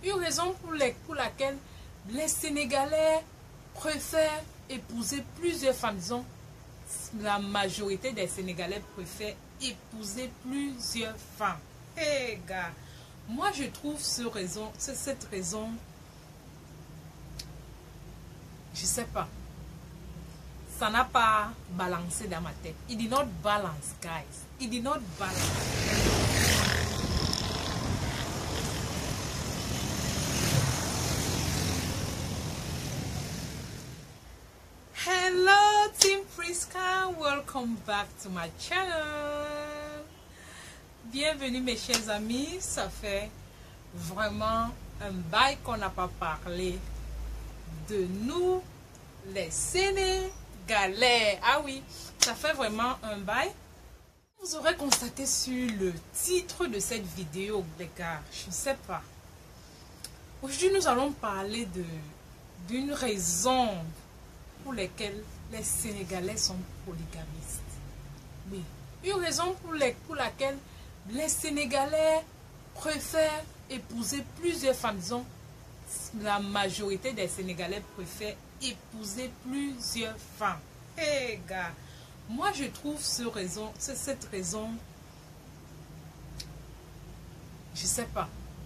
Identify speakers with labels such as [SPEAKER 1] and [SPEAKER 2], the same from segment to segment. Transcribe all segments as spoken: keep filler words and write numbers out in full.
[SPEAKER 1] Une raison pour, les, pour laquelle les Sénégalais préfèrent épouser plusieurs femmes. Disons, la majorité des Sénégalais préfèrent épouser plusieurs femmes. Hé hey, gars, moi je trouve ce raison, cette raison, je sais pas, ça n'a pas balancé dans ma tête. It did not balance, guys. It did not balance. Hello Team Priska, welcome back to my channel. Bienvenue mes chers amis, ça fait vraiment un bail qu'on n'a pas parlé de nous les Sénégalais. Ah oui, ça fait vraiment un bail. Vous aurez constaté sur le titre de cette vidéo, les gars, je ne sais pas. Aujourd'hui nous allons parler de d'une raison pour lesquels les Sénégalais sont polygamistes. Oui, une raison pour, les, pour laquelle les Sénégalais préfèrent épouser plusieurs femmes. Disons, la majorité des Sénégalais préfèrent épouser plusieurs femmes. Hé hey, gars, moi je trouve ce raison, cette raison, je sais pas,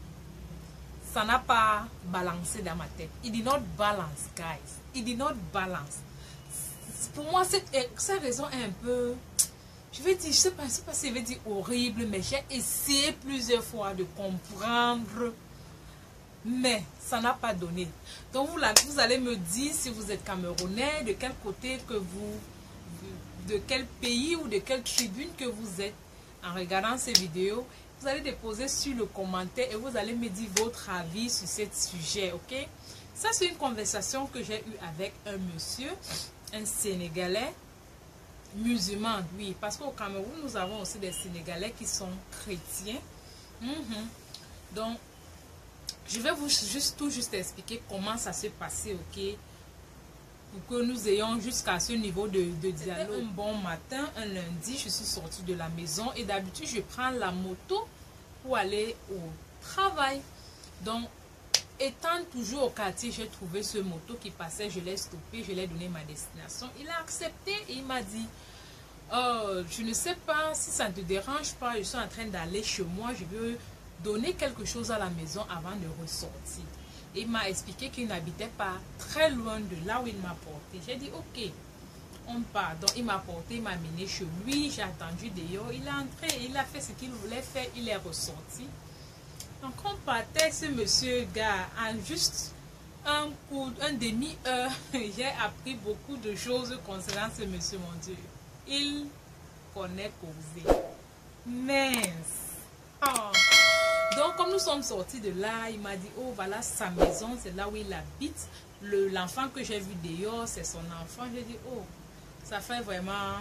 [SPEAKER 1] ça n'a pas balancé dans ma tête. It did not balance, guys. It did not balance. Pour moi, cette, cette raison est un peu, je vais dire, je sais pas, je sais pas si je vais dire horrible, mais j'ai essayé plusieurs fois de comprendre, mais ça n'a pas donné. Donc vous, vous allez me dire si vous êtes Camerounais, de quel côté que vous, de quel pays ou de quelle tribune que vous êtes en regardant ces vidéos. Vous allez déposer sur le commentaire et vous allez me dire votre avis sur ce sujet, ok? Ça, c'est une conversation que j'ai eue avec un monsieur, un Sénégalais musulman, oui. Parce qu'au Cameroun, nous avons aussi des Sénégalais qui sont chrétiens. Mm-hmm. Donc, je vais vous juste tout juste expliquer comment ça s'est passé, ok? Pour que nous ayons jusqu'à ce niveau de, de dialogue. Un bon matin, un lundi, je suis sortie de la maison et d'habitude, je prends la moto pour aller au travail. Donc, étant toujours au quartier, j'ai trouvé ce moto qui passait, je l'ai stoppé, je lui ai donné ma destination. Il a accepté et il m'a dit, oh, je ne sais pas si ça ne te dérange pas, je suis en train d'aller chez moi, je veux donner quelque chose à la maison avant de ressortir. Et il m'a expliqué qu'il n'habitait pas très loin de là où il m'a porté. J'ai dit, ok, on part. Donc, il m'a porté, il m'a amené chez lui. J'ai attendu dehors. Il est entré, il a fait ce qu'il voulait faire. Il est ressorti. Donc, on partait, ce monsieur, gars, en juste un coup, un demi-heure, j'ai appris beaucoup de choses concernant ce monsieur, mon Dieu. Il connaît causer. Mince. Oh. Donc, comme nous sommes sortis de là, il m'a dit, oh, voilà sa maison, c'est là où il habite. L'enfant que j'ai vu dehors, c'est son enfant. J'ai dit, oh, ça fait vraiment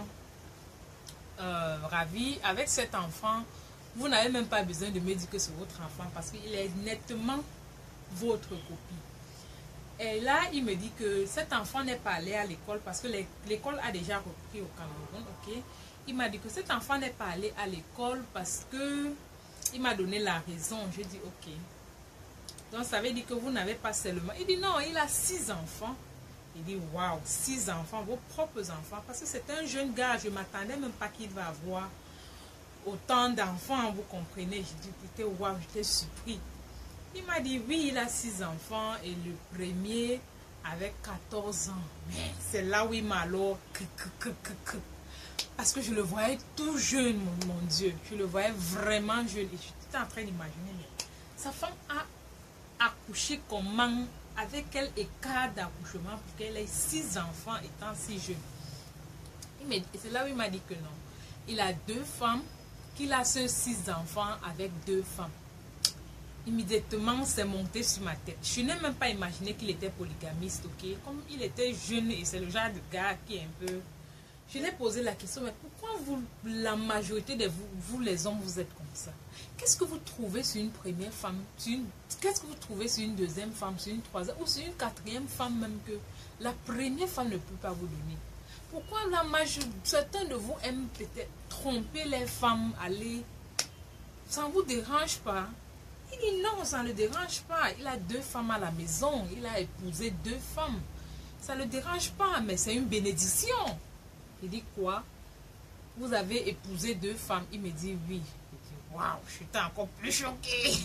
[SPEAKER 1] euh, ravi. Avec cet enfant, vous n'avez même pas besoin de me dire que c'est votre enfant parce qu'il est nettement votre copie. Et là, il me dit que cet enfant n'est pas allé à l'école parce que l'école a déjà repris au Cameroun, ok? Il m'a dit que cet enfant n'est pas allé à l'école parce que il m'a donné la raison. Je dis ok. Donc ça veut dire que vous n'avez pas seulement. Il dit non, il a six enfants. Il dit waouh, six enfants, vos propres enfants. Parce que c'est un jeune gars. Je ne m'attendais même pas qu'il va avoir autant d'enfants. Vous comprenez? Je dis waouh, j'étais surpris. Il m'a dit oui, il a six enfants. Et le premier avec quatorze ans. Mais c'est là où il m'a alors. Parce que je le voyais tout jeune, mon, mon Dieu. Je le voyais vraiment jeune. Et j'étais en train d'imaginer, mais sa femme a accouché comment, avec quel écart d'accouchement pour qu'elle ait six enfants étant si jeune. Et c'est là où il m'a dit que non. Il a deux femmes, qu'il a ce six enfants avec deux femmes. Immédiatement, c'est monté sur ma tête. Je n'ai même pas imaginé qu'il était polygamiste, ok? Comme il était jeune et c'est le genre de gars qui est un peu... Je lui ai posé la question, mais pourquoi vous, la majorité de vous, vous les hommes, vous êtes comme ça? Qu'est-ce que vous trouvez sur une première femme? Qu'est-ce que vous trouvez sur une deuxième femme, sur une troisième ou sur une quatrième femme même que la première femme ne peut pas vous donner? Pourquoi la majorité, certains de vous aiment peut-être tromper les femmes, aller... Ça ne vous dérange pas? Il dit non, ça ne le dérange pas. Il a deux femmes à la maison. Il a épousé deux femmes. Ça ne le dérange pas, mais c'est une bénédiction. Il dit quoi? Vous avez épousé deux femmes? Il me dit oui. Je dis waouh, je suis encore plus choquée.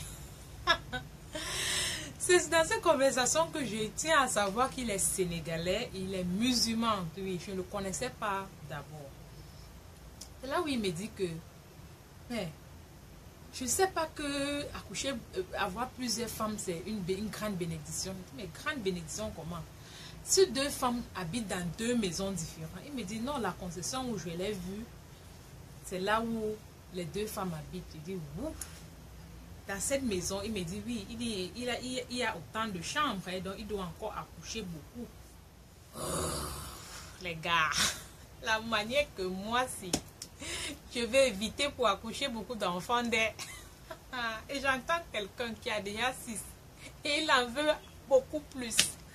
[SPEAKER 1] C'est dans cette conversation que je tiens à savoir qu'il est sénégalais, il est musulman. Oui, je ne le connaissais pas d'abord. C'est là où il me dit que, mais, je ne sais pas que accoucher, euh, avoir plusieurs femmes, c'est une, une grande bénédiction. Mais grande bénédiction comment? Si deux femmes habitent dans deux maisons différentes, il me dit non, la concession où je l'ai vue, c'est là où les deux femmes habitent. Il dit ouf. Dans cette maison, il me dit oui, il, dit, il, a, il, il y a autant de chambres, hein, donc il doit encore accoucher beaucoup. Oh, les gars, la manière que moi, si je vais éviter pour accoucher beaucoup d'enfants, et j'entends quelqu'un qui a déjà six, et il en veut beaucoup plus.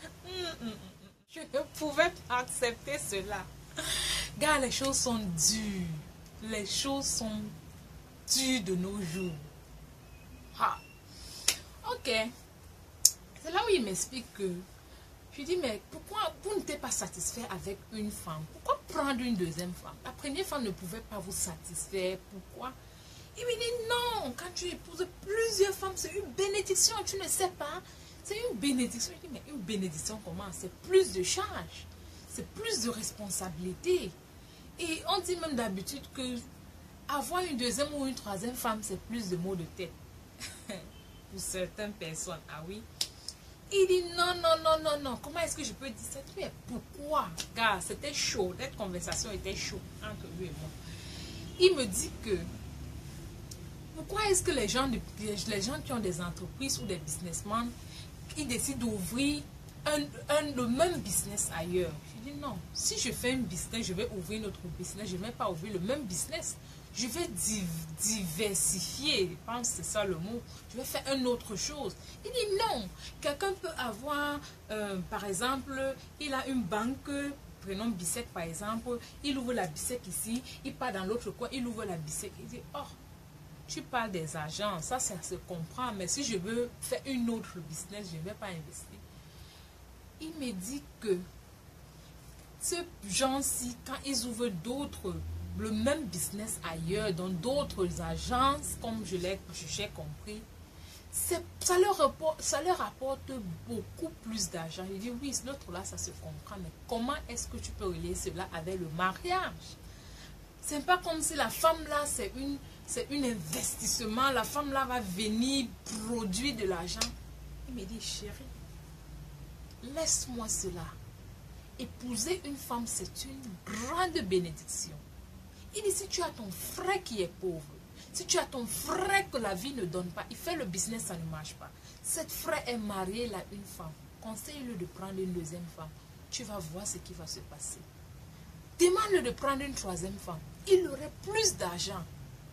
[SPEAKER 1] Je ne pouvais pas accepter cela. Gars, les choses sont dures. Les choses sont dures de nos jours. Ah. Ok. C'est là où il m'explique que je dis mais pourquoi vous n'êtes pas satisfait avec une femme? Pourquoi prendre une deuxième femme? La première femme ne pouvait pas vous satisfaire. Pourquoi? Il me dit non, quand tu épouses plusieurs femmes, c'est une bénédiction, tu ne sais pas. C'est une bénédiction. Je dis mais une bénédiction comment? C'est plus de charges, c'est plus de responsabilités. Et on dit même d'habitude que avoir une deuxième ou une troisième femme, c'est plus de maux de tête. Pour certaines personnes, ah oui. Il dit non, non, non, non, non. Comment est-ce que je peux dire ça? Mais pourquoi? Car c'était chaud. Cette conversation était chaude entre lui et moi. Il me dit que pourquoi est-ce que les gens, les gens qui ont des entreprises ou des businessmen, ils décident d'ouvrir un, un, le même business ailleurs? Je dis non. Si je fais un business, je vais ouvrir une autre business. Je ne vais pas ouvrir le même business. Je vais div diversifier, je pense que c'est ça le mot. Je vais faire une autre chose. Il dit non. Quelqu'un peut avoir, euh, par exemple, il a une banque, prenons Bissec par exemple, il ouvre la Bissec ici, il part dans l'autre coin, il ouvre la Bissec. Il dit, oh, tu parles des agents, ça, ça se comprend, mais si je veux faire une autre business, je ne vais pas investir. Il me dit que ces gens-ci, quand ils ouvrent d'autres le même business ailleurs, dans d'autres agences, comme je l'ai j'ai compris, ça leur, rapporte, ça leur apporte beaucoup plus d'argent. Il dit, oui, l'autre là, ça se comprend, mais comment est-ce que tu peux relier cela avec le mariage? C'est pas comme si la femme là, c'est une, c'est un investissement, la femme là va venir produire de l'argent. Il me dit, chérie, laisse-moi cela. Épouser une femme, c'est une grande bénédiction. Il dit, si tu as ton frère qui est pauvre, si tu as ton frère que la vie ne donne pas, il fait le business, ça ne marche pas. Cette frère est mariée, il a une femme. Conseille-le de prendre une deuxième femme. Tu vas voir ce qui va se passer. Demande-le de prendre une troisième femme. Il aurait plus d'argent.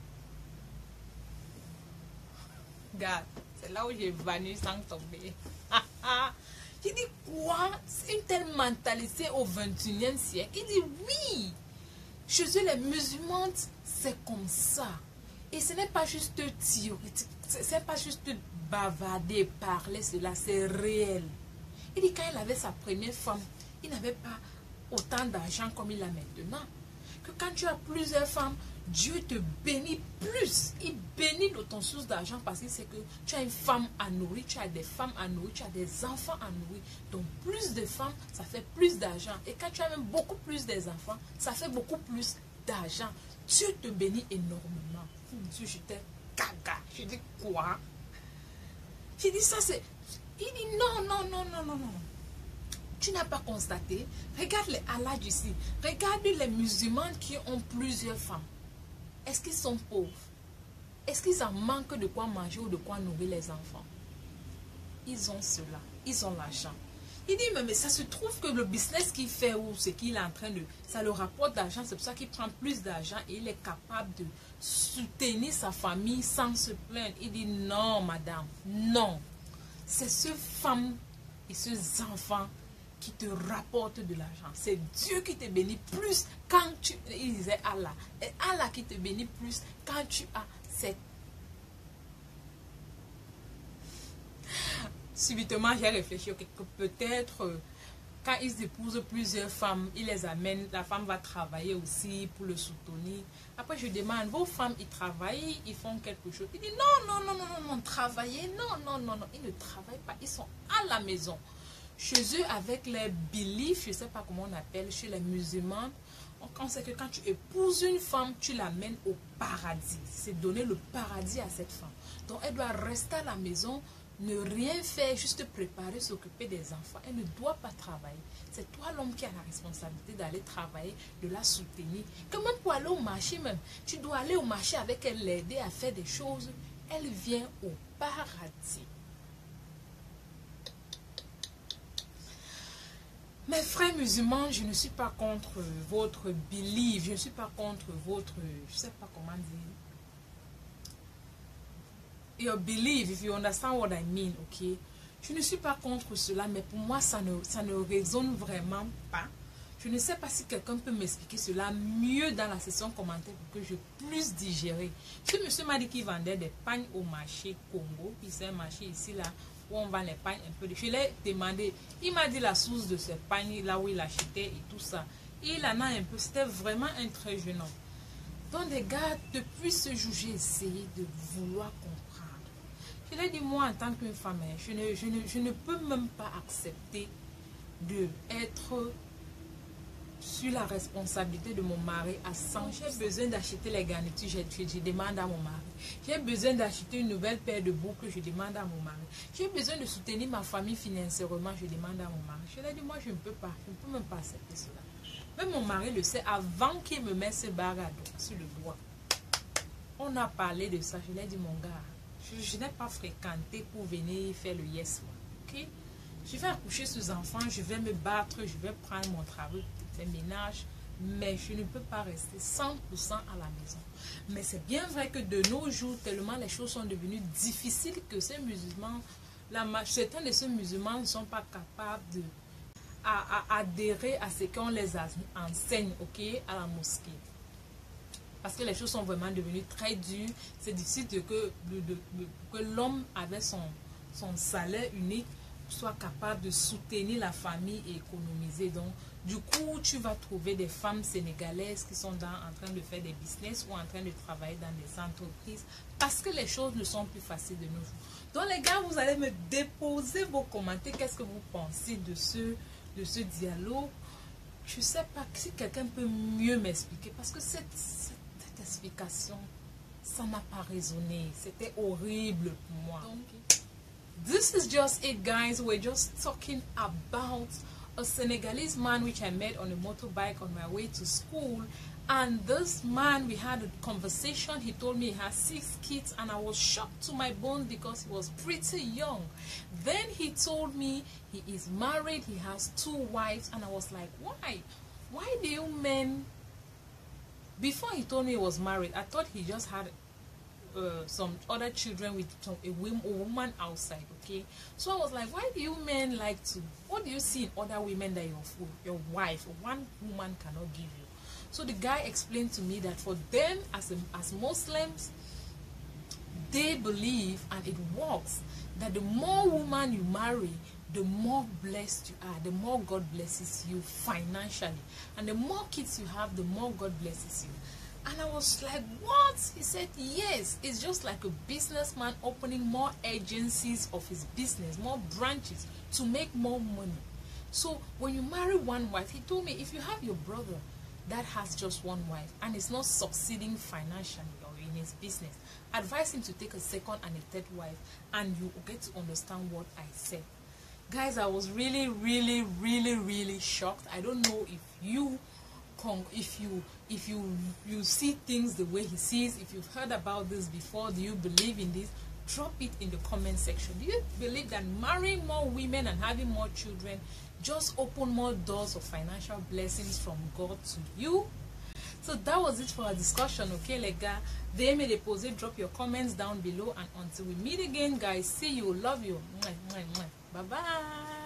[SPEAKER 1] Regarde, c'est là où j'ai venu sans tomber. Il dit quoi? C'est une telle mentalité au vingt et unième siècle. Il dit oui. Chez eux, les musulmans, c'est comme ça. Et ce n'est pas juste théorique, ce n'est pas juste bavarder, parler, cela, c'est réel. Il dit quand il avait sa première femme, il n'avait pas autant d'argent comme il a maintenant. Que quand tu as plusieurs femmes, Dieu te bénit plus. Il bénit de ton source d'argent parce que c'est que tu as une femme à nourrir, tu as des femmes à nourrir, tu as des enfants à nourrir. Donc plus de femmes, ça fait plus d'argent. Et quand tu as même beaucoup plus des enfants, ça fait beaucoup plus d'argent. Dieu te bénit énormément. Dieu, j'étais gaga. Je dis quoi? J'ai dit ça, c'est... Il dit non, non, non, non, non, non. Tu n'as pas constaté? Regarde les Alhadj ici. Regarde les musulmans qui ont plusieurs femmes. Est-ce qu'ils sont pauvres? Est-ce qu'ils en manquent de quoi manger ou de quoi nourrir les enfants? Ils ont cela. Ils ont l'argent. Il dit, mais, mais ça se trouve que le business qu'il fait ou ce qu'il est en train de... Ça le rapporte d'argent. C'est pour ça qu'il prend plus d'argent et il est capable de soutenir sa famille sans se plaindre. Il dit, non, madame, non. C'est ces femmes et ces enfants qui te rapportent de l'argent. C'est Dieu qui te bénit plus quand tu... Il disait Allah. Et Allah qui te bénit plus quand tu as cette... subitement, j'ai réfléchi okay, que peut-être euh, quand ils épousent plusieurs femmes, ils les amènent, la femme va travailler aussi pour le soutenir. Après, je demande, vos femmes, ils travaillent, ils font quelque chose. Ils disent, non, non, non, non, non, non, travailler, non, non, non, non, ils ne travaillent pas, ils sont à la maison. Chez eux, avec les beliefs, je ne sais pas comment on appelle, chez les musulmans, on sait que quand tu épouses une femme, tu l'amènes au paradis. C'est donner le paradis à cette femme. Donc, elle doit rester à la maison, ne rien faire, juste préparer, s'occuper des enfants. Elle ne doit pas travailler. C'est toi l'homme qui a la responsabilité d'aller travailler, de la soutenir. Que même pour aller au marché même, tu dois aller au marché avec elle, l'aider à faire des choses. Elle vient au paradis. Mes frères musulmans, je ne suis pas contre votre belief, je ne suis pas contre votre, je ne sais pas comment dire. Your belief, if you understand what I mean, ok? Je ne suis pas contre cela, mais pour moi, ça ne, ça ne résonne vraiment pas. Je ne sais pas si quelqu'un peut m'expliquer cela mieux dans la session commentaire pour que je puisse digérer. Ce monsieur m'a dit qu'il vendait des pagnes au marché Congo, puis c'est un marché ici, là, où on vend les pagnes un peu. Je l'ai demandé, il m'a dit la source de ces pagnes, là où il achetait et tout ça. Et il en a un peu, c'était vraiment un très jeune homme. Donc, les gars, depuis ce jour, j'ai essayé de vouloir comprendre. Je l'ai dit, moi, en tant qu'une femme, je ne, je, ne, je ne peux même pas accepter d'être sur la responsabilité de mon mari à cent. J'ai besoin d'acheter les garnitures, je, je, je demande à mon mari. J'ai besoin d'acheter une nouvelle paire de boucles, je demande à mon mari. J'ai besoin de soutenir ma famille financièrement, je demande à mon mari. Je lui ai dit, moi, je ne peux pas, je ne peux même pas accepter cela. Même mon mari le sait avant qu'il me mette ce barado sur le doigt. On a parlé de ça, je lui ai dit, mon gars, je, je n'ai pas fréquenté pour venir faire le yes, ok? Je vais accoucher ces enfants, je vais me battre, je vais prendre mon travail, faire ménage, mais je ne peux pas rester cent pour cent à la maison. Mais c'est bien vrai que de nos jours, tellement les choses sont devenues difficiles que ces musulmans, la, certains de ces musulmans ne sont pas capables de à, à adhérer à ce qu'on les enseigne, ok, à la mosquée. Parce que les choses sont vraiment devenues très dures. C'est difficile de que, de, de, de, que l'homme avec son, son salaire unique soit capable de soutenir la famille et économiser. Donc, du coup, tu vas trouver des femmes sénégalaises qui sont dans, en train de faire des business ou en train de travailler dans des entreprises parce que les choses ne sont plus faciles de nos jours. Donc, les gars, vous allez me déposer vos commentaires. Qu'est-ce que vous pensez de ce, de ce dialogue? Je ne sais pas si quelqu'un peut mieux m'expliquer parce que cette, cette, cette explication, ça n'a pas résonné. C'était horrible pour moi. Donc, this is just it, guys. We're just talking about a Senegalese man which I met on a motorbike on my way to school. And this man, we had a conversation. He told me he has six kids, and I was shocked to my bones because he was pretty young. Then he told me he is married, he has two wives, and I was like, why? Why do you men... Before he told me he was married, I thought he just had Uh, some other children with some, a, woman, a woman outside, okay? So I was like, why do you men like to, what do you see in other women that your, your wife, one woman cannot give you? So the guy explained to me that for them as, a, as Muslims, they believe, and it works, that the more woman you marry, the more blessed you are, the more God blesses you financially. And the more kids you have, the more God blesses you. And I was like, what? He said, yes, it's just like a businessman opening more agencies of his business, more branches to make more money. So when you marry one wife, he told me, if you have your brother that has just one wife and is not succeeding financially or in his business, advise him to take a second and a third wife, and you get to understand what I said. Guys, I was really, really, really, really shocked. I don't know if you... if you if you you see things the way he sees, if you've heard about this before, do you believe in this? Drop it in the comment section. Do you believe that marrying more women and having more children just open more doors of financial blessings from God to you? So that was it for our discussion, okay, les gars? They may deposit, drop your comments down below, and until we meet again, guys, see you, love you, bye bye.